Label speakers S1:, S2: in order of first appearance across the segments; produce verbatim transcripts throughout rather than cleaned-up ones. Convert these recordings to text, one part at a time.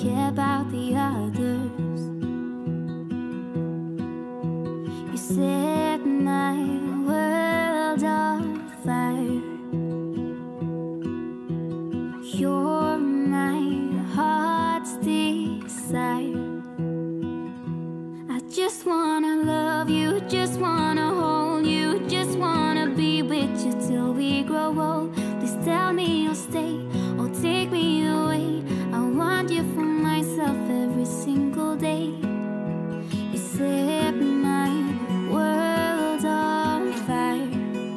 S1: care about the others. You set my world on fire. You're my heart's desire. I just wanna love you, just wanna hold you, just wanna be with you till we grow old. Please tell me you'll stay or take me away. I want you for myself every single day. You set my world on fire.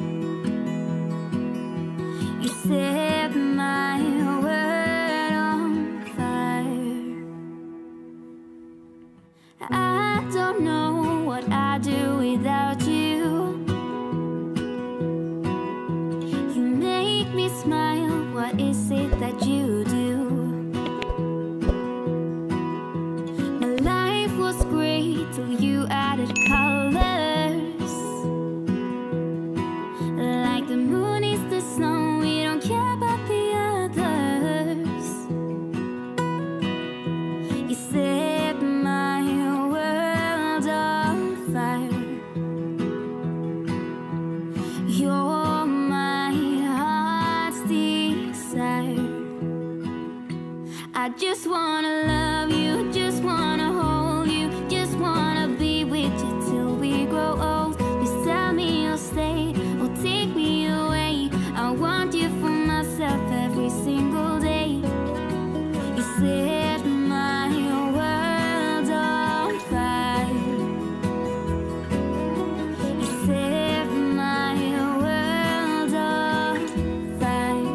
S1: You set my world on fire. I don't know what I'd do without you. You make me smile, what is it that you do? My life was great till you added colors. Like the moon is the sun, we don't care about the others. You set my world on fire. You're my heart's desire. I just wanna love you, just wanna hold you, just wanna be with you till we grow old. Please tell me you'll stay or take me away. I want you for myself every single day. You set my world on fire. You set my world on fire.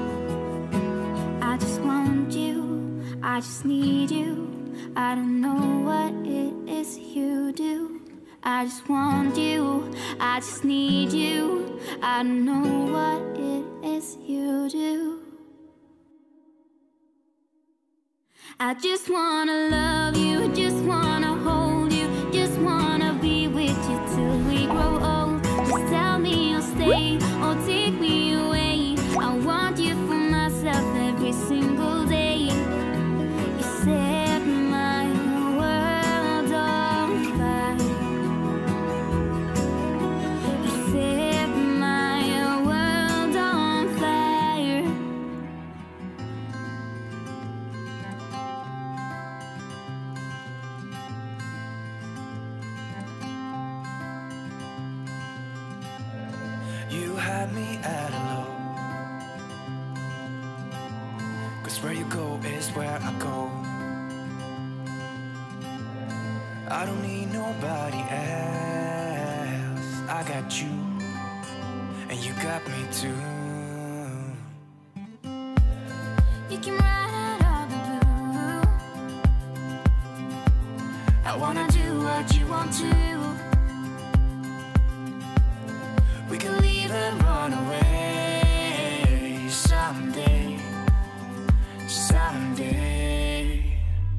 S1: I just want you, I just need you. I don't know what it is you do. I just want you, I just need you. I don't know what it is you do. I just wanna love you, just wanna hold you, just wanna be with you till we grow old. Just tell me you'll stay or take me away. I want you for myself every single day. You set my world on fire. You set my world on fire.
S2: You had me at a low, 'cause where you go is where I go. I don't need nobody else. I got you, and you got me too.
S1: You can ride out all the blue. I wanna do what you want to. We can leave and run away someday, someday.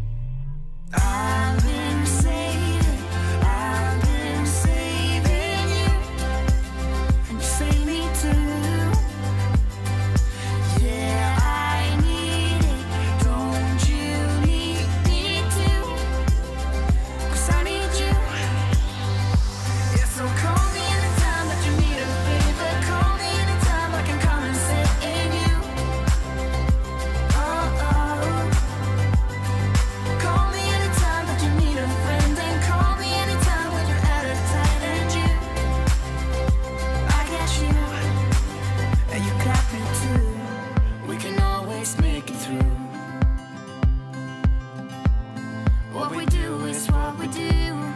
S1: I've been saving, I've been saving you, and you save me too. Yeah, I need it, don't you need me too? 'Cause I need you. Yeah, so call me anytime that you need a favor. Call me anytime I can come and sit in you. Oh, oh. Call me anytime that you need a friend. And call me anytime when you're at a tight end. You, I got you, and you got me too. We can always make it through. What we do is what we do.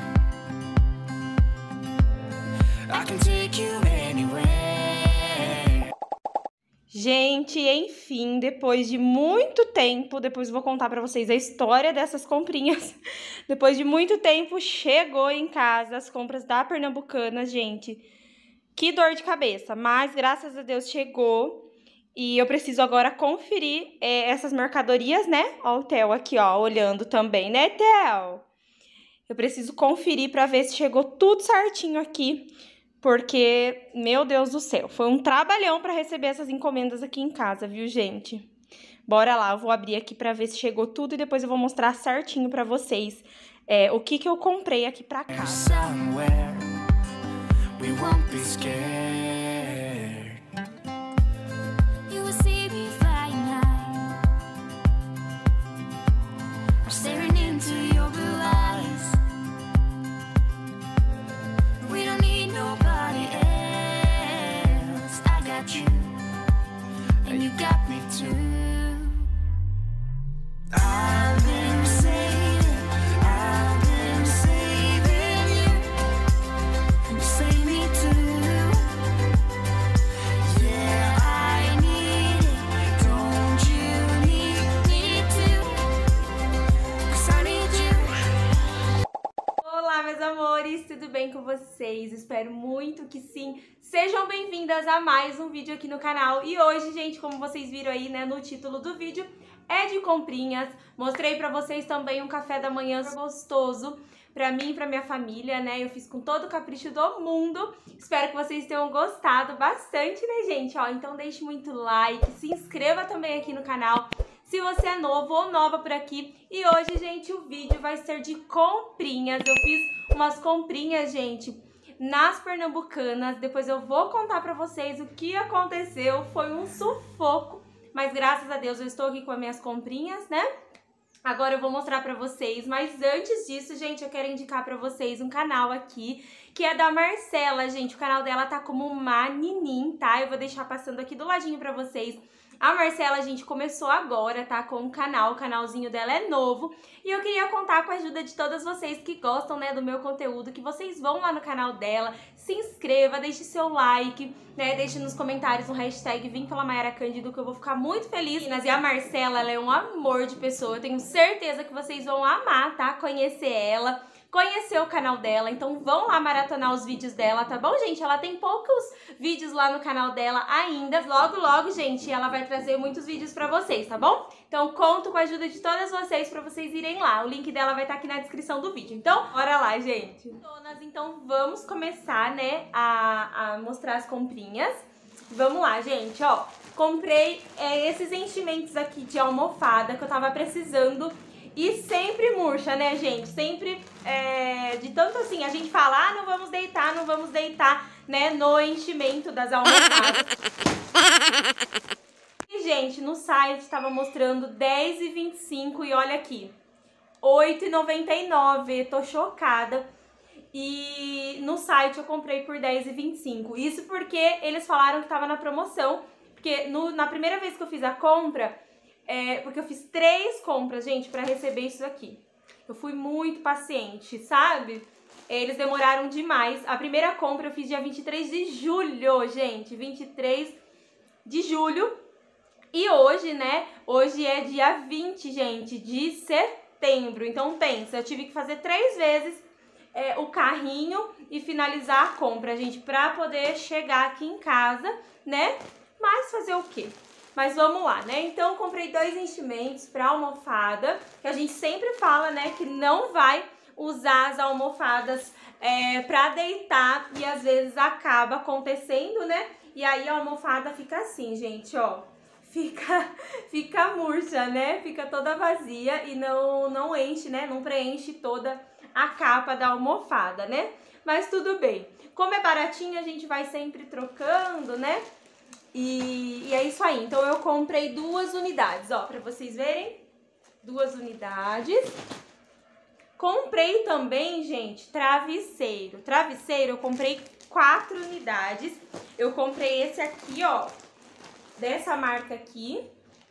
S1: I can take you anywhere.
S3: Gente, enfim, depois de muito tempo, depois eu vou contar pra vocês a história dessas comprinhas. Depois de muito tempo, chegou em casa as compras da Pernambucanas, gente. Que dor de cabeça, mas graças a Deus chegou. E eu preciso agora conferir é, essas mercadorias, né? Ó o Theo aqui, ó, olhando também, né, Theo? Eu preciso conferir pra ver se chegou tudo certinho aqui. Porque, meu Deus do céu, foi um trabalhão para receber essas encomendas aqui em casa, viu, gente? bora lá, eu vou abrir aqui pra ver se chegou tudo e depois eu vou mostrar certinho pra vocês é, o que que eu comprei aqui pra casa. Tudo bem com vocês? Espero muito que sim. Sejam bem-vindas a mais um vídeo aqui no canal. E hoje, gente, como vocês viram aí, né, no título do vídeo, é de comprinhas. Mostrei pra vocês também um café da manhã gostoso pra mim e pra minha família, né? Eu fiz com todo o capricho do mundo. Espero que vocês tenham gostado bastante, né, gente? Ó, então deixe muito like, se inscreva também aqui no canal se você é novo ou nova por aqui. E hoje, gente, o vídeo vai ser de comprinhas. Eu fiz umas comprinhas, gente, nas Pernambucanas. Depois eu vou contar pra vocês o que aconteceu. Foi um sufoco, mas graças a Deus eu estou aqui com as minhas comprinhas, né? Agora eu vou mostrar pra vocês, mas antes disso, gente, eu quero indicar pra vocês um canal aqui, que é da Marcela, gente. O canal dela tá como Maninim, tá? Eu vou deixar passando aqui do ladinho pra vocês. A Marcela, a gente começou agora, tá, com o canal, o canalzinho dela é novo. E eu queria contar com a ajuda de todas vocês que gostam, né, do meu conteúdo, que vocês vão lá no canal dela, se inscreva, deixe seu like, né, deixe nos comentários um hashtag Vim pela Mayara Cândido, que eu vou ficar muito feliz. E a Marcela, ela é um amor de pessoa, eu tenho certeza que vocês vão amar, tá, conhecer ela, conhecer o canal dela, então vão lá maratonar os vídeos dela, tá bom, gente? Ela tem poucos vídeos lá no canal dela ainda, logo, logo, gente, ela vai trazer muitos vídeos pra vocês, tá bom? Então conto com a ajuda de todas vocês pra vocês irem lá, o link dela vai estar aqui na descrição do vídeo, então bora lá, gente! Donas, então vamos começar, né, a, a mostrar as comprinhas. Vamos lá, gente, ó, comprei é, esses enchimentos aqui de almofada que eu tava precisando. E sempre murcha, né, gente? Sempre, é, de tanto assim, a gente fala, ah, não vamos deitar, não vamos deitar, né, no enchimento das almofadas. E, gente, no site tava mostrando dez e vinte e cinco e olha aqui, oito e noventa e nove, tô chocada. E no site eu comprei por dez e vinte e cinco, isso porque eles falaram que tava na promoção, porque no, na primeira vez que eu fiz a compra... É, porque eu fiz três compras, gente, pra receber isso aqui. Eu fui muito paciente, sabe? Eles demoraram demais. A primeira compra eu fiz dia vinte e três de julho, gente. vinte e três de julho. E hoje, né? Hoje é dia vinte, gente, de setembro. Então, pensa, eu tive que fazer três vezes é, o carrinho e finalizar a compra, gente, pra poder chegar aqui em casa, né? Mas fazer o quê? Mas vamos lá, né? Então, eu comprei dois enchimentos para almofada, que a gente sempre fala, né, que não vai usar as almofadas é, para deitar e às vezes acaba acontecendo, né? E aí a almofada fica assim, gente, ó. Fica, fica murcha, né? Fica toda vazia e não, não enche, né? Não preenche toda a capa da almofada, né? Mas tudo bem. Como é baratinho, a gente vai sempre trocando, né? E, e é isso aí, então eu comprei duas unidades, ó, pra vocês verem, duas unidades. Comprei também, gente, travesseiro. Travesseiro eu comprei quatro unidades. Eu comprei esse aqui, ó, dessa marca aqui.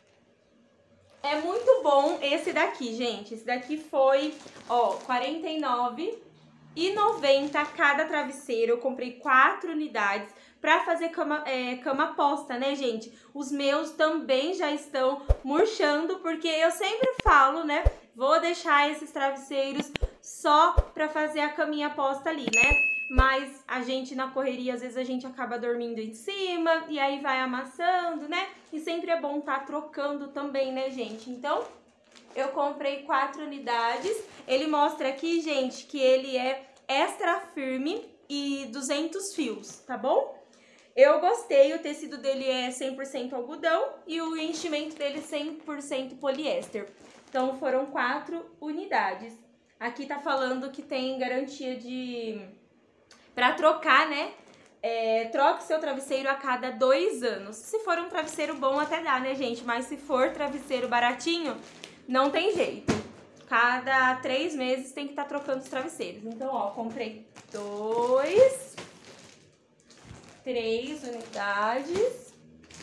S3: É muito bom esse daqui, gente. Esse daqui foi, ó, quarenta e nove reais e noventa centavos cada travesseiro. Eu comprei quatro unidades pra fazer cama, é, cama posta, né, gente? Os meus também já estão murchando, porque eu sempre falo, né, vou deixar esses travesseiros só pra fazer a caminha posta ali, né? Mas a gente na correria, às vezes a gente acaba dormindo em cima e aí vai amassando, né? E sempre é bom tá trocando também, né, gente? Então, eu comprei quatro unidades. Ele mostra aqui, gente, que ele é extra firme e duzentos fios, tá bom? Eu gostei, o tecido dele é cem por cento algodão e o enchimento dele é cem por cento poliéster. Então foram quatro unidades. Aqui tá falando que tem garantia de... Pra trocar, né? É, troque seu travesseiro a cada dois anos. Se for um travesseiro bom até dá, né, gente? Mas se for travesseiro baratinho, não tem jeito. Cada três meses tem que estar tá trocando os travesseiros. Então, ó, comprei dois... Três unidades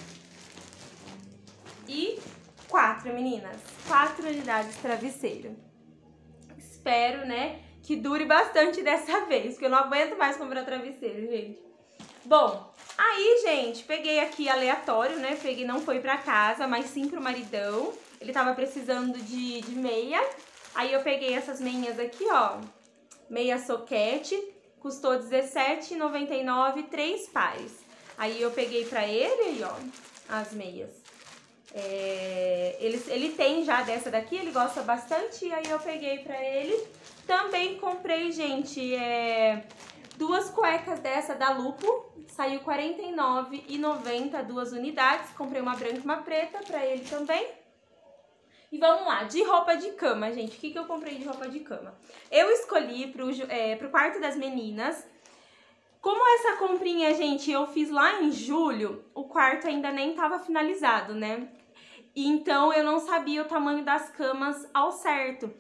S3: e quatro, meninas. Quatro unidades de travesseiro. Espero, né, que dure bastante dessa vez, porque eu não aguento mais comprar travesseiro, gente. Bom, aí, gente, peguei aqui aleatório, né, peguei, não foi pra casa, mas sim pro maridão. Ele tava precisando de, de meia. Aí eu peguei essas meinhas aqui, ó, meia soquete. Custou dezessete reais e noventa e nove centavos, três pares. Aí eu peguei pra ele, aí, ó, as meias. É, ele, ele tem já dessa daqui, ele gosta bastante, e aí eu peguei pra ele. Também comprei, gente, é, duas cuecas dessa da Lupo. Saiu quarenta e nove reais e noventa centavos, duas unidades. Comprei uma branca e uma preta pra ele também. E vamos lá, de roupa de cama, gente. O que, que eu comprei de roupa de cama? Eu escolhi pro, é, pro quarto das meninas. Como essa comprinha, gente, eu fiz lá em julho, o quarto ainda nem tava finalizado, né? Então eu não sabia o tamanho das camas ao certo.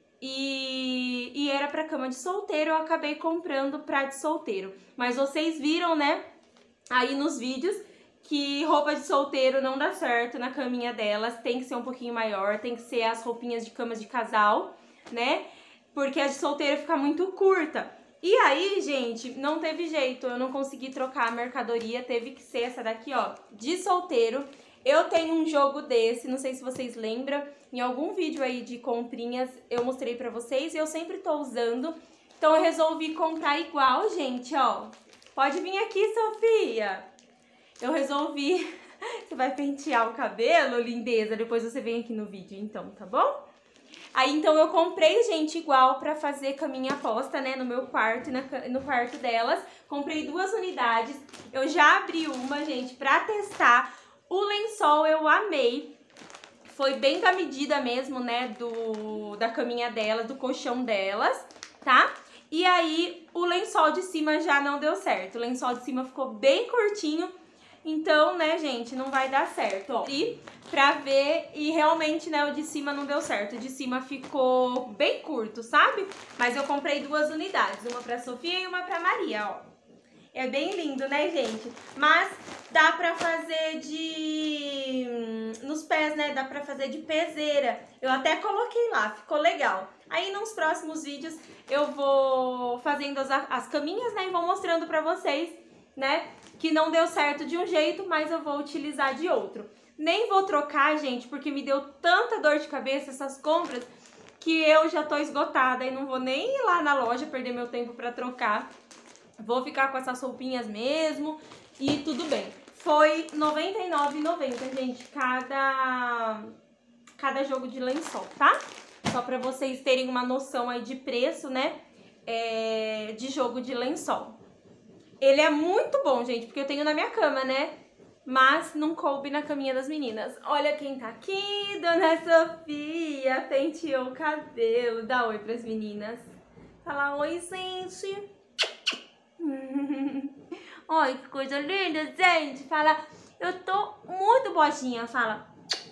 S3: E, e era pra cama de solteiro, eu acabei comprando pra de solteiro. Mas vocês viram, né, aí nos vídeos, que roupa de solteiro não dá certo na caminha delas, tem que ser um pouquinho maior, tem que ser as roupinhas de camas de casal, né? Porque a de solteiro fica muito curta. E aí, gente, não teve jeito, eu não consegui trocar a mercadoria, teve que ser essa daqui, ó, de solteiro. Eu tenho um jogo desse, não sei se vocês lembram, em algum vídeo aí de comprinhas eu mostrei pra vocês e eu sempre tô usando. Então eu resolvi comprar igual, gente, ó. Pode vir aqui, Sofia. Eu resolvi... Você vai pentear o cabelo, lindeza, depois você vem aqui no vídeo, então, tá bom? Aí, então, eu comprei, gente, igual pra fazer caminha aposta, né, no meu quarto e na, no quarto delas. Comprei duas unidades. Eu já abri uma, gente, pra testar. O lençol eu amei. Foi bem da medida mesmo, né, do, da caminha delas, do colchão delas, tá? E aí, o lençol de cima já não deu certo. O lençol de cima ficou bem curtinho. Então, né, gente, não vai dar certo, ó. E pra ver, e realmente, né, o de cima não deu certo. O de cima ficou bem curto, sabe? Mas eu comprei duas unidades, uma pra Sofia e uma pra Maria, ó. É bem lindo, né, gente? Mas dá pra fazer de... nos pés, né, dá pra fazer de peseira. Eu até coloquei lá, ficou legal. Aí, nos próximos vídeos, eu vou fazendo as, as caminhas, né, e vou mostrando pra vocês, né, que não deu certo de um jeito, mas eu vou utilizar de outro. Nem vou trocar, gente, porque me deu tanta dor de cabeça essas compras que eu já tô esgotada e não vou nem ir lá na loja perder meu tempo pra trocar. Vou ficar com essas roupinhas mesmo e tudo bem. Foi noventa e nove reais e noventa centavos, gente, cada, cada jogo de lençol, tá? Só pra vocês terem uma noção aí de preço, né, é, de jogo de lençol. Ele é muito bom, gente, porque eu tenho na minha cama, né? Mas não coube na caminha das meninas. Olha quem tá aqui, Dona Sofia. Penteou o cabelo. Dá oi pras meninas. Fala oi, gente. Olha que coisa linda, gente. Fala, eu tô muito boazinha. Fala.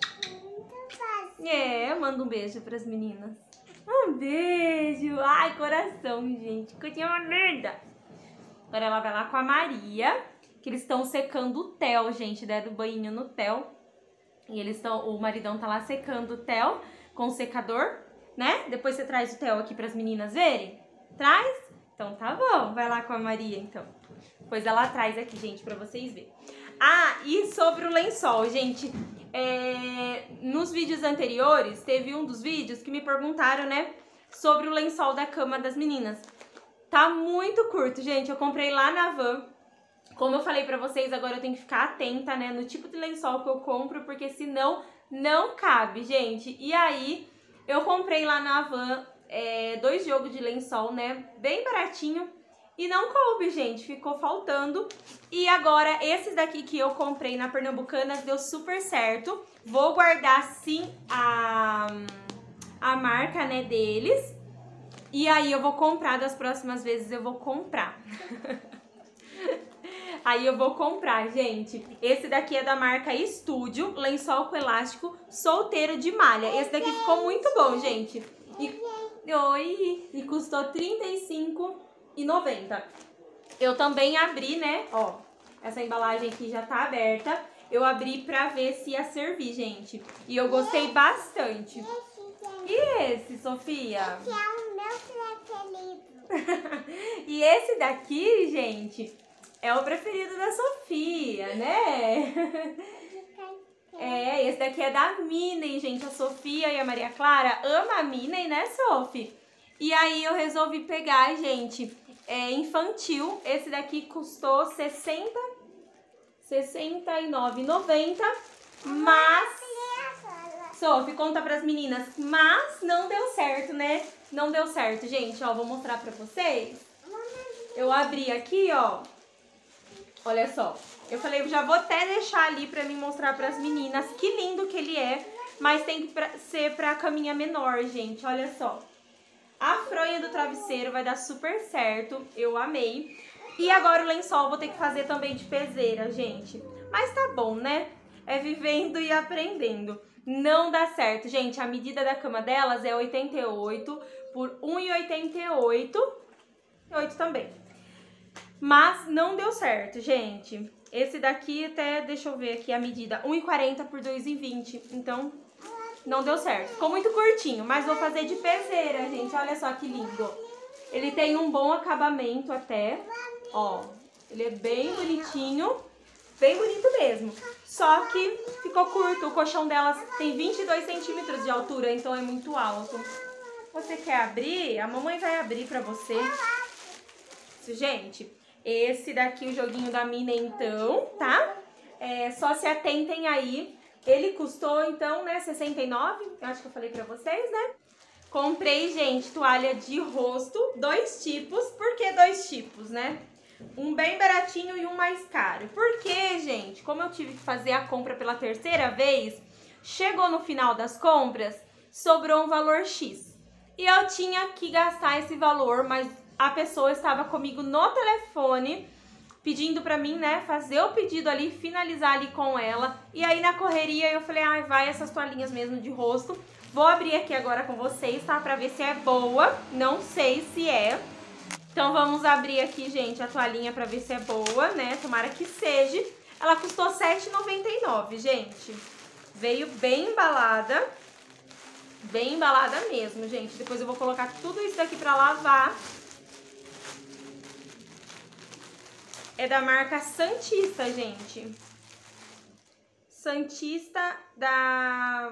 S3: É, manda um beijo pras meninas. Um beijo. Ai, coração, gente. Coisinha linda. Agora ela vai lá com a Maria, que eles estão secando o Theo, gente, deram banho no Theo. E eles estão, o maridão tá lá secando o Theo com o secador, né? Depois você traz o Theo aqui pras meninas verem? Traz? Então tá bom, vai lá com a Maria, então. Depois ela traz aqui, gente, pra vocês verem. Ah, e sobre o lençol, gente, é... nos vídeos anteriores, teve um dos vídeos que me perguntaram, né, sobre o lençol da cama das meninas. Tá muito curto, gente. Eu comprei lá na Van. Como eu falei pra vocês, agora eu tenho que ficar atenta, né, no tipo de lençol que eu compro, porque senão não cabe, gente. E aí, eu comprei lá na Van é, dois jogos de lençol, né, bem baratinho. e não coube, gente, ficou faltando. E agora, esses daqui que eu comprei na Pernambucanas deu super certo. Vou guardar, sim, a, a marca, né, deles. E aí eu vou comprar, das próximas vezes eu vou comprar. Aí eu vou comprar, gente. Esse daqui é da marca Estúdio, lençol com elástico, solteiro de malha. Esse daqui ficou muito bom, gente. E, oi, e custou trinta e cinco reais e noventa centavos. Eu também abri, né, ó, essa embalagem aqui já tá aberta. Eu abri pra ver se ia servir, gente. E eu gostei bastante. E esse, Sofia?
S4: Esse é o meu preferido.
S3: E esse daqui, gente, é o preferido da Sofia, né? É, esse daqui é da Minnie, gente. A Sofia e a Maria Clara amam a Minnie, né, Sofi? E aí eu resolvi pegar, gente, é infantil. Esse daqui custou sessenta, sessenta e nove reais e noventa centavos, mas... Sofi, conta pras meninas, mas não deu certo, né? Não deu certo, gente, ó, vou mostrar pra vocês. Eu abri aqui, ó, olha só. Eu falei, eu já vou até deixar ali pra mim mostrar pras meninas que lindo que ele é, mas tem que pra, ser pra caminha menor, gente, olha só. A fronha do travesseiro vai dar super certo, eu amei. E agora o lençol vou ter que fazer também de peseira, gente. Mas tá bom, né? É vivendo e aprendendo. Não dá certo, gente. A medida da cama delas é oitenta e oito por um e oitenta e oito. oito também. Mas não deu certo, gente. Esse daqui até, deixa eu ver aqui a medida, um e quarenta por dois e vinte. Então, não deu certo. Ficou muito curtinho, mas vou fazer de peseira, gente. Olha só que lindo. Ele tem um bom acabamento até. Ó, ele é bem bonitinho. Bem bonito mesmo. Só que ficou curto. O colchão delas tem vinte e dois centímetros de altura, então é muito alto. Você quer abrir? A mamãe vai abrir pra você. Gente, esse daqui, o joguinho da Minnie, então, tá? É, só se atentem aí. Ele custou, então, né, sessenta e nove reais. Eu acho que eu falei pra vocês, né? Comprei, gente, toalha de rosto. Dois tipos. Por que dois tipos, né? Um bem baratinho e um mais caro. Porque, gente, como eu tive que fazer a compra pela terceira vez, chegou no final das compras, sobrou um valor X. E eu tinha que gastar esse valor, mas a pessoa estava comigo no telefone, pedindo pra mim, né, fazer o pedido ali, finalizar ali com ela. E aí na correria eu falei, ai, vai essas toalhinhas mesmo de rosto. Vou abrir aqui agora com vocês, tá? Pra ver se é boa. Não sei se é. Então vamos abrir aqui, gente, a toalhinha pra ver se é boa, né? Tomara que seja. Ela custou sete reais e noventa e nove centavos, gente. Veio bem embalada. Bem embalada mesmo, gente. Depois eu vou colocar tudo isso daqui pra lavar. É da marca Santista, gente. Santista da...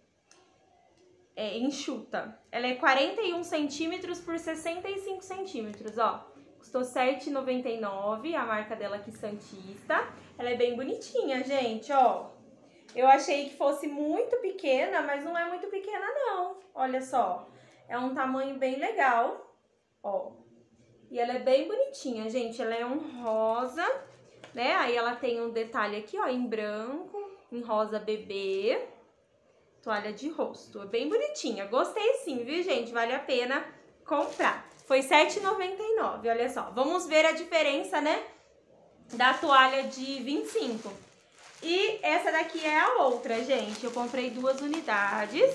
S3: É, enxuta. Ela é quarenta e um centímetros por sessenta e cinco centímetros, ó. Custou sete reais e noventa e nove centavos, a marca dela aqui, Santista. Ela é bem bonitinha, gente, ó. Eu achei que fosse muito pequena, mas não é muito pequena, não. Olha só. É um tamanho bem legal, ó. E ela é bem bonitinha, gente. Ela é um rosa, né? Aí ela tem um detalhe aqui, ó, em branco, em rosa bebê. Toalha de rosto. É bem bonitinha. Gostei sim, viu, gente? Vale a pena comprar. Foi sete reais e noventa e nove centavos, olha só. Vamos ver a diferença, né? Da toalha de vinte e cinco. E essa daqui é a outra, gente. Eu comprei duas unidades.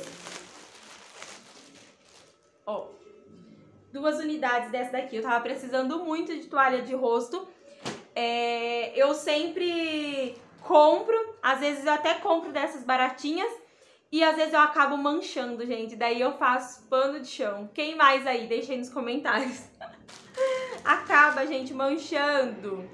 S3: Ó. Duas unidades dessa daqui. Eu tava precisando muito de toalha de rosto. É, eu sempre compro. Às vezes eu até compro dessas baratinhas. E às vezes eu acabo manchando, gente. Daí eu faço pano de chão. Quem mais aí? Deixa aí nos comentários. Acaba, gente, manchando.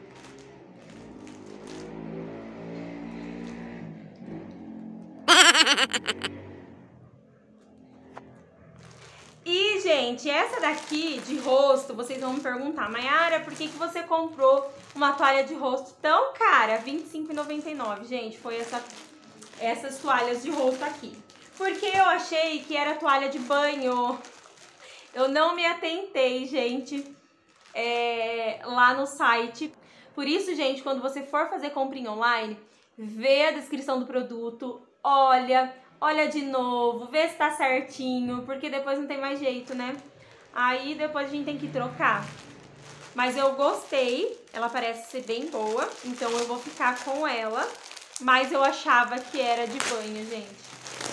S3: E, gente, essa daqui de rosto, vocês vão me perguntar, Mayara, por que que você comprou uma toalha de rosto tão cara? vinte e cinco reais e noventa e nove centavos, gente, foi essa... essas toalhas de rosto aqui. Porque eu achei que era toalha de banho. Eu não me atentei, gente, é, lá no site. Por isso, gente, quando você for fazer comprinha online, vê a descrição do produto, olha, olha de novo, vê se tá certinho, porque depois não tem mais jeito, né? Aí depois a gente tem que trocar. Mas eu gostei, ela parece ser bem boa, então eu vou ficar com ela. Mas eu achava que era de banho, gente.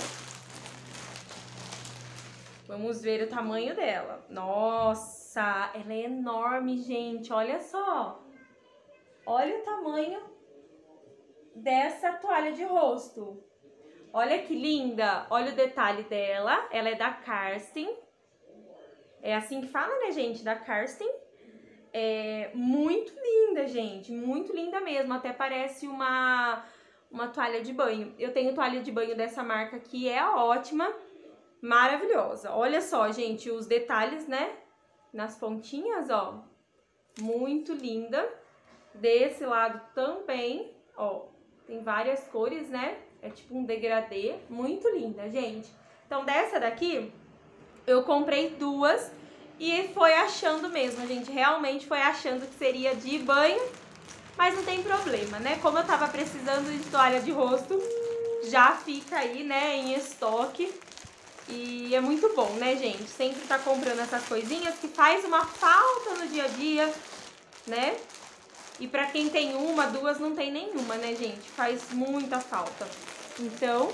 S3: Vamos ver o tamanho dela. Nossa, ela é enorme, gente, olha só. Olha o tamanho dessa toalha de rosto. Olha que linda. Olha o detalhe dela. Ela é da Karsten. É assim que fala, né, gente? Da Karsten. É muito linda, gente. Muito linda mesmo. Até parece uma, uma toalha de banho. Eu tenho toalha de banho dessa marca que é ótima. Maravilhosa. Olha só, gente, os detalhes, né? Nas pontinhas, ó. Muito linda. Desse lado também, ó, tem várias cores, né? É tipo um degradê, muito linda, gente. Então, dessa daqui, eu comprei duas e foi achando mesmo, gente. Realmente foi achando que seria de banho, mas não tem problema, né? Como eu tava precisando de toalha de rosto, já fica aí, né, em estoque. E é muito bom, né, gente? Sempre tá comprando essas coisinhas que faz uma falta no dia a dia, né? E pra quem tem uma, duas, não tem nenhuma, né, gente? Faz muita falta. Então,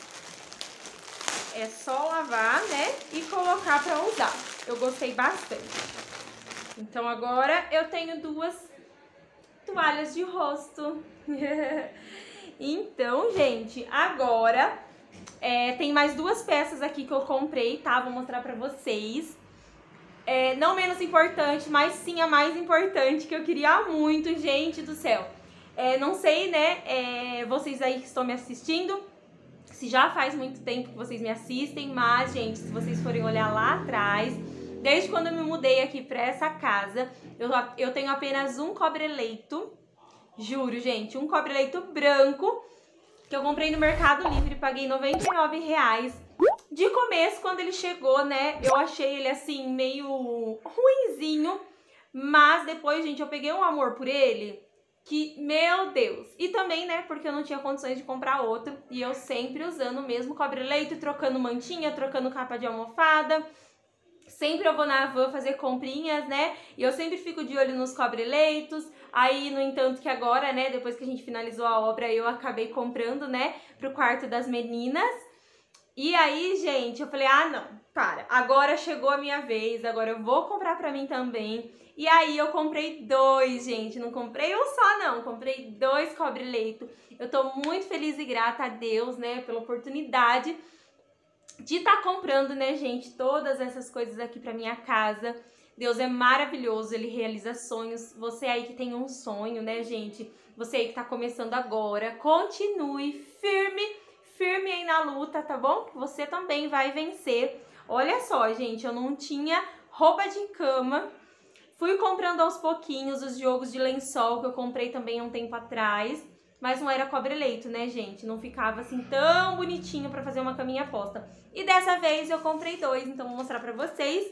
S3: é só lavar, né, e colocar pra usar. Eu gostei bastante. Então, agora eu tenho duas toalhas de rosto. Então, gente, agora é, tem mais duas peças aqui que eu comprei, tá? Vou mostrar pra vocês. É, não menos importante, mas sim a mais importante, que eu queria muito, gente do céu. É, não sei, né, é, vocês aí que estão me assistindo, se já faz muito tempo que vocês me assistem, mas, gente, se vocês forem olhar lá atrás, desde quando eu me mudei aqui pra essa casa, eu, eu tenho apenas um cobre-leito, juro, gente, um cobre-leito branco, que eu comprei no Mercado Livre, paguei noventa e nove reais. De começo, quando ele chegou, né, eu achei ele, assim, meio ruinzinho, mas depois, gente, eu peguei um amor por ele, que, meu Deus. E também, né, porque eu não tinha condições de comprar outro, e eu sempre usando o mesmo cobre-leito, trocando mantinha, trocando capa de almofada. Sempre eu vou na van fazer comprinhas, né, e eu sempre fico de olho nos cobre-leitos. Aí, no entanto, que agora, né, depois que a gente finalizou a obra, eu acabei comprando, né, pro quarto das meninas. E aí, gente, eu falei, ah, não, para, agora chegou a minha vez, agora eu vou comprar pra mim também. E aí eu comprei dois, gente, não comprei um só não, comprei dois cobre-leito. Eu tô muito feliz e grata a Deus, né, pela oportunidade de estar tá comprando, né, gente, todas essas coisas aqui pra minha casa. Deus é maravilhoso, Ele realiza sonhos. Você aí que tem um sonho, né, gente, você aí que tá começando agora, continue firme, firme aí na luta, tá bom? Você também vai vencer. Olha só, gente, eu não tinha roupa de cama. Fui comprando aos pouquinhos os jogos de lençol que eu comprei também há um tempo atrás. Mas não era cobre-leito, né, gente? Não ficava assim tão bonitinho pra fazer uma caminha posta. E dessa vez eu comprei dois, então vou mostrar pra vocês.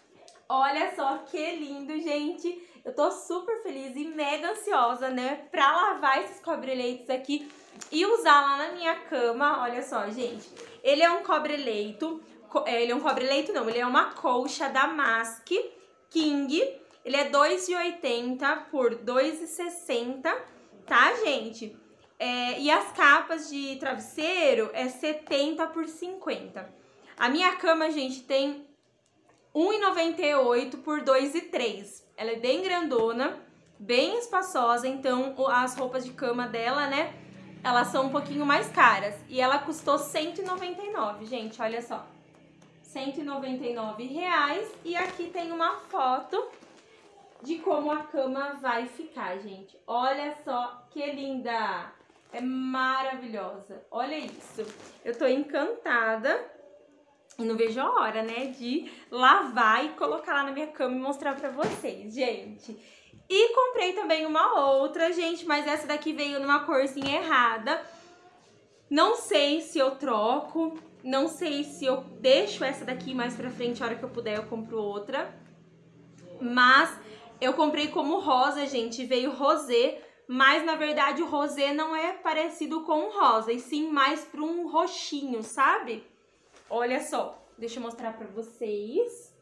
S3: Olha só que lindo, gente. Eu tô super feliz e mega ansiosa, né, pra lavar esses cobre-leitos aqui e usar lá na minha cama. Olha só, gente, ele é um cobre-leito, ele é um cobre-leito não, ele é uma colcha da Mask King, ele é dois e oitenta por dois e sessenta, tá, gente? É, e as capas de travesseiro é setenta por cinquenta. A minha cama, gente, tem um e noventa e oito por dois e três. Ela é bem grandona, bem espaçosa, então as roupas de cama dela, né, elas são um pouquinho mais caras. E ela custou cento e noventa e nove, gente, olha só. cento e noventa e nove reais. E aqui tem uma foto de como a cama vai ficar, gente. Olha só que linda! É maravilhosa. Olha isso. Eu tô encantada. E não vejo a hora, né, de lavar e colocar lá na minha cama e mostrar pra vocês, gente. E comprei também uma outra, gente, mas essa daqui veio numa corzinha errada. Não sei se eu troco, não sei se eu deixo essa daqui mais pra frente, a hora que eu puder eu compro outra. Mas Eu comprei como rosa, gente, veio rosé, mas na verdade o rosé não é parecido com o rosa, e sim mais para um roxinho, sabe? Olha só, deixa eu mostrar para vocês.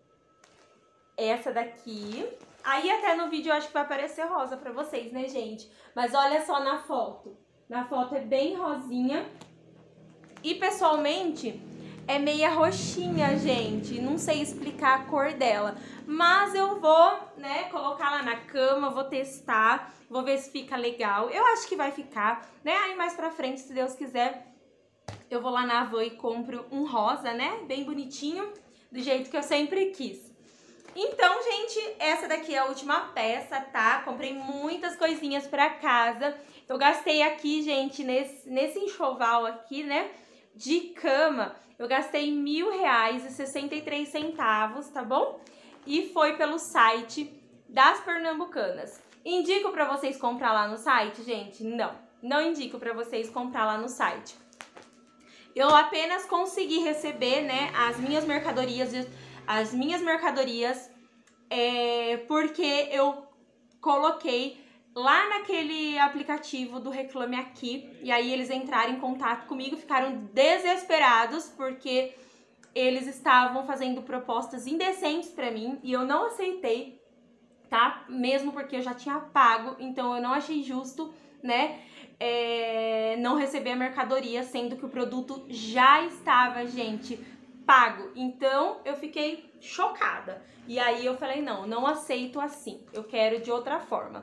S3: Essa daqui. Aí até no vídeo eu acho que vai aparecer rosa para vocês, né, gente? Mas olha só na foto. Na foto é bem rosinha. E pessoalmente é meia roxinha, gente. Não sei explicar a cor dela. Mas eu vou, né, colocar lá na cama, vou testar, vou ver se fica legal. Eu acho que vai ficar, né? Aí mais pra frente, se Deus quiser, eu vou lá na Havan e compro um rosa, né? Bem bonitinho, do jeito que eu sempre quis. Então, gente, essa daqui é a última peça, tá? Comprei muitas coisinhas pra casa. Eu gastei aqui, gente, nesse, nesse enxoval aqui, né, de cama, eu gastei mil reais e sessenta e três centavos, tá bom? E foi pelo site das Pernambucanas. Indico pra vocês comprar lá no site, gente? Não, não indico pra vocês comprar lá no site. Eu apenas consegui receber, né, as minhas mercadorias, as minhas mercadorias, é, porque eu coloquei lá naquele aplicativo do Reclame Aqui, e aí eles entraram em contato comigo, ficaram desesperados, porque eles estavam fazendo propostas indecentes pra mim, e eu não aceitei, tá? Mesmo porque eu já tinha pago, então eu não achei justo, né, é, não receber a mercadoria, sendo que o produto já estava, gente, pago. Então eu fiquei chocada, e aí eu falei, não, não aceito assim, eu quero de outra forma,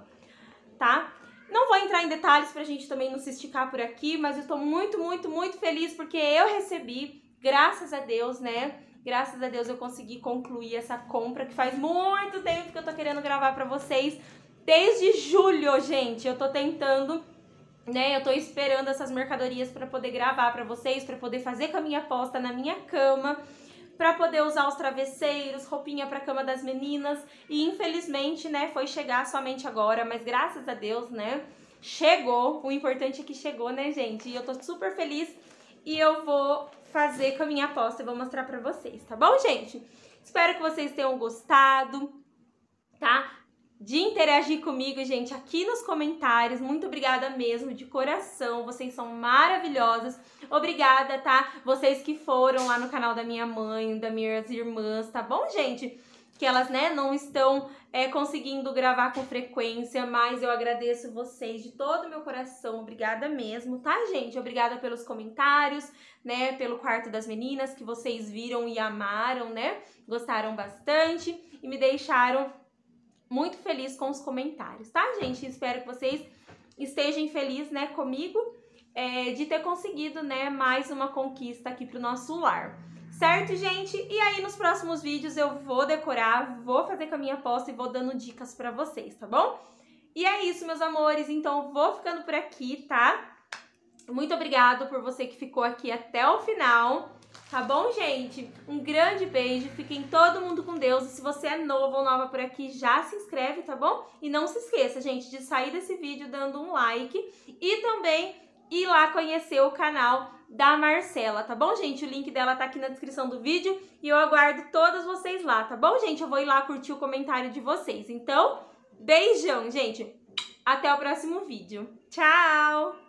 S3: tá? Não vou entrar em detalhes pra gente também não se esticar por aqui, mas eu tô muito, muito, muito feliz porque eu recebi, graças a Deus, né? Graças a Deus eu consegui concluir essa compra, que faz muito tempo que eu tô querendo gravar pra vocês. Desde julho, gente, eu tô tentando, né? Eu tô esperando essas mercadorias pra poder gravar pra vocês, pra poder fazer com a minha aposta na minha cama, pra poder usar os travesseiros, roupinha pra cama das meninas. E infelizmente, né, foi chegar somente agora, mas graças a Deus, né, chegou. O importante é que chegou, né, gente? E eu tô super feliz e eu vou fazer com a minha aposta e vou mostrar pra vocês, tá bom, gente? Espero que vocês tenham gostado, tá? De interagir comigo, gente, aqui nos comentários. Muito obrigada mesmo, de coração. Vocês são maravilhosas. Obrigada, tá? Vocês que foram lá no canal da minha mãe, das minhas irmãs, tá bom, gente? Que elas, né, não estão é, conseguindo gravar com frequência, mas eu agradeço vocês de todo o meu coração. Obrigada mesmo, tá, gente? Obrigada pelos comentários, né, pelo quarto das meninas, que vocês viram e amaram, né? Gostaram bastante e me deixaram muito feliz com os comentários, tá, gente? Espero que vocês estejam felizes, né, comigo, é, de ter conseguido, né, mais uma conquista aqui pro nosso lar. Certo, gente? E aí, nos próximos vídeos eu vou decorar, vou fazer com a minha aposta e vou dando dicas pra vocês, tá bom? E é isso, meus amores. Então, vou ficando por aqui, tá? Muito obrigada por você que ficou aqui até o final. Tá bom, gente? Um grande beijo, fiquem todo mundo com Deus. E se você é novo ou nova por aqui, já se inscreve, tá bom? E não se esqueça, gente, de sair desse vídeo dando um like e também ir lá conhecer o canal da Marcela, tá bom, gente? O link dela tá aqui na descrição do vídeo e eu aguardo todos vocês lá, tá bom, gente? Eu vou ir lá curtir o comentário de vocês. Então, beijão, gente! Até o próximo vídeo. Tchau!